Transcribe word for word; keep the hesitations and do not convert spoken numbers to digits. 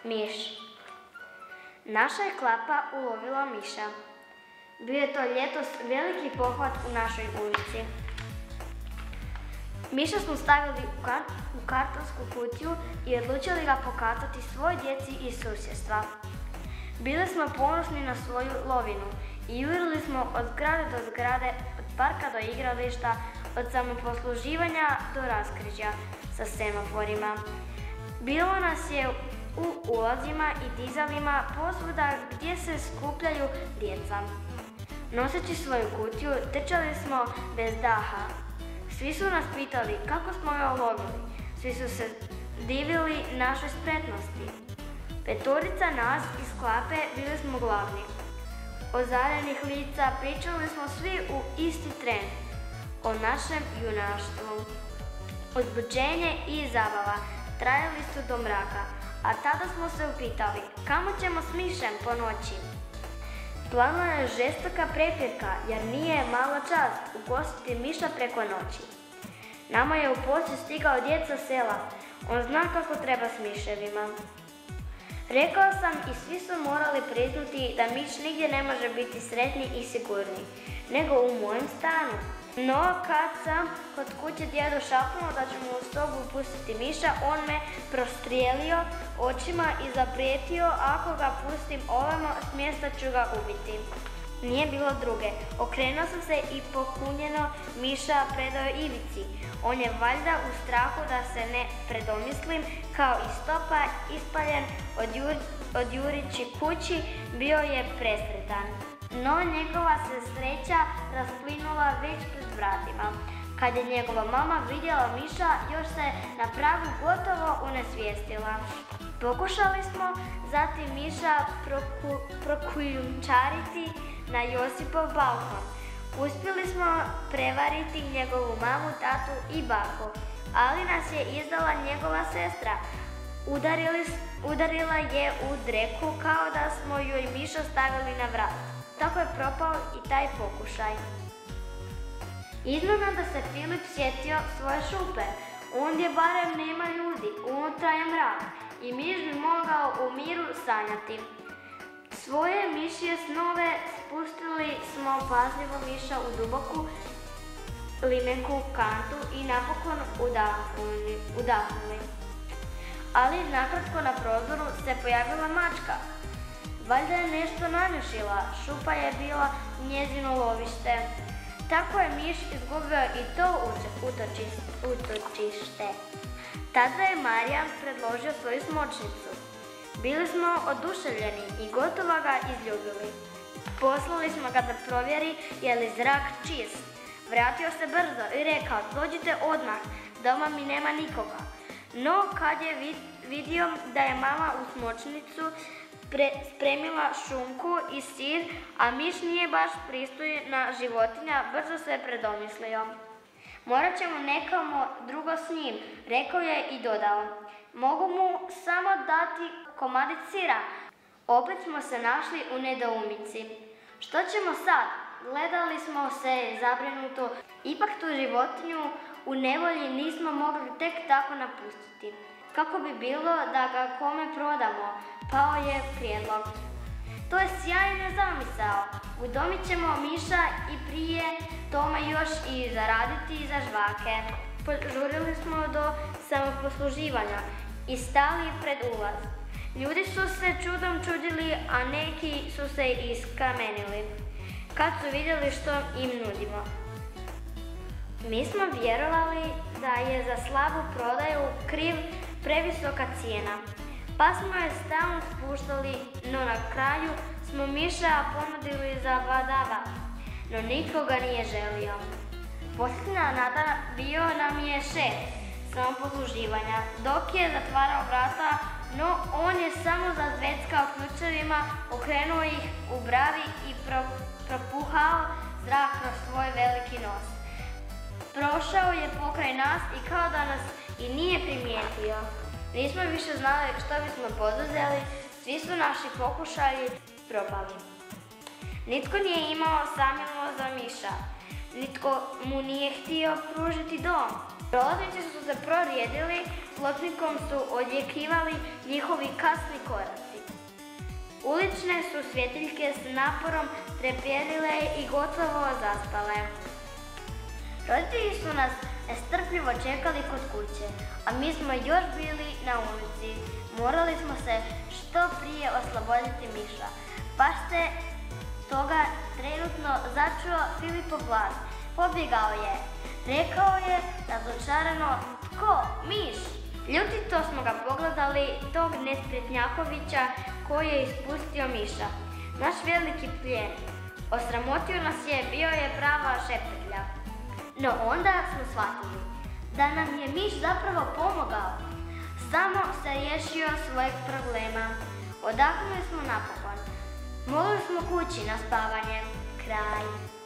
Miš. Naša je klapa ulovila miša. Bio je to ljetos veliki pohvat u našoj ulici. Miša smo stavili u, kar u kartonsku kutiju i odlučili ga pokazati svoj djeci iz susjedstva. Bili smo ponosni na svoju lovinu i jurili smo od zgrade do zgrade, od parka do igrališta, od samoposluživanja do raskrižja sa semaforima. Bilo nas je u ulazima i dizalima posvuda gdje se skupljaju djeca. Noseći svoju kutiju, trčali smo bez daha. Svi su nas pitali kako smo je ulovili. Svi su se divili našoj spretnosti. Petorica nas iz klape bili smo glavni. Ozarenih lica pričali smo svi u isti tren o našem junaštvu. Uzbuđenje i zabava trajali su do mraka, a tada smo se upitali kamo ćemo s mišem po noći. Planula je žestoka prepirka jer nije mala čast ugostiti miša preko noći. Nama je u posjet stigao djed sa sela, on zna kako treba s miševima. Rekao sam i svi su morali priznati da miš nigdje ne može biti sretniji i sigurniji, nego u mojem stanu. No, kad sam kod kuće djedu šapnuo da ću mu u sobu pustiti miša, on me prostrijelio očima i zaprijetio ako ga pustim ovamo, s mjesta ću ga ubiti. Nije bilo druge. Okrenuo sam se i pokunjeno miša predao Ivici. On je valjda u strahu da se ne predomislim, kao i stopa ispaljen od, jur, od Jurići kući, bio je presretan. No njegova se sreća rasplinula već pred vratima. Kad je njegova mama vidjela miša, još se na pragu gotovo unesvijestila. Pokušali smo zatim miša proku, prokujunčariti na Josipov balkon. Uspjeli smo prevariti njegovu mamu, tatu i baku, ali nas je izdala njegova sestra. Udarili, udarila je u dreku kao da smo joj miša stavili na vrat. Tako je propao i taj pokušaj. Iznenada se Filip sjetio svoje šupe. Ondje barem nema ljudi, unutra je mrak i miš bi mogao u miru sanjati. Svoje mišje snove spustili smo pazljivo miša u duboku limenku kantu i napokon udahnuli. udahnuli. Ali nakratko na prozoru se pojavila mačka. Valjda je nešto namješila, šupa je bila njezino lovište. Tako je miš izgubio i to utočište. Tada je Marijan predložio svoju smočnicu. Bili smo oduševljeni i gotovo ga izljubili. Poslali smo ga da provjeri je li zrak čist. Vratio se brzo i rekao, dođite odmah, doma mi nema nikoga. No kad je vidio da je mama u smočnicu Pre, spremila šunku i sir, a miš nije baš pristojna životinja, brzo se predomislio. Morat ćemo nekamo drugo s njim, rekao je i dodao. Mogu mu samo dati komadić sira. Opet smo se našli u nedoumici. Što ćemo sad? Gledali smo se zabrinuto. Ipak tu životinju u nevolji nismo mogli tek tako napustiti. Kako bi bilo da ga kome prodamo? Pao je prijedlog. To je sjajna zamisao. Udomit ćemo miša i prije tome još i zaraditi za žvake. Požurili smo do samoposluživanja i stali pred ulaz. Ljudi su se čudom čudili, a neki su se iskamenili kad su vidjeli što im nudimo. Mi smo vjerovali da je za slabu prodaju kriv previsoka cijena, pa smo je stalno spuštali, no na kraju smo miša ponudili za badava, no niko ga nije želio. Posljednja nada bio nam je šef samoposluživanja, dok je zatvarao vrata, no on je samo zazveckao ključevima, okrenuo ih u bravi i pro, propuhao zrak kroz svoj veliki nos. Prošao je pokraj nas i kao da nas i nije primijetio. Nismo više znali što bismo poduzeli, svi su naši pokušaji propali. Nitko nije imao samilo za miša. Nitko mu nije htio pružiti dom. Prolaznici su se prorijedili, pločnikom su odjekivali njihovi kasni koraci. Ulične su svjetiljke s naporom trepjedile i gotovo zaspale. Roditelji su nas nestrpljivo čekali kod kuće, a mi smo još bili na ulici. Morali smo se što prije osloboditi miša. Baš se toga trenutno začuo Filipov glas. Pobjegao je. Rekao je razočarano: "Tko? Miš?" Ljutito smo ga pogledali, tog nespretnjakovića koji je ispustio miša. Naš veliki plijen. Osramotio nas je, bio je prava šeprtlja. No onda smo shvatili da nam je miš zapravo pomogao. Samo se riješio svojeg problema. Odahnuli smo napokon. Mogli smo kući na spavanje. Kraj.